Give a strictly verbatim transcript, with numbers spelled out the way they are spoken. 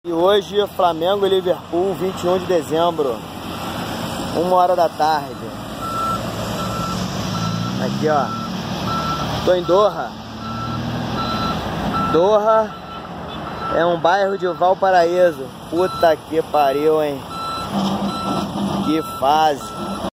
E hoje, Flamengo e Liverpool, vinte e um de dezembro, uma hora da tarde. Aqui, ó. Tô em Doha. Doha é um bairro de Valparaíso. Puta que pariu, hein? Que fase.